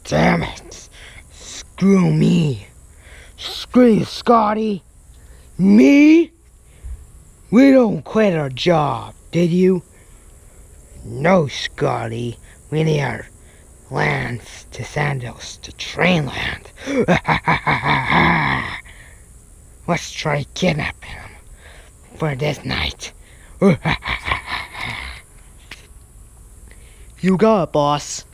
Damn it. Screw me. Screw you, Scotty. Me? We don't quit our job, did you? No, Scotty. We need our lands to Sandos to train land. Let's try to kidnap him for this night. You got it, boss.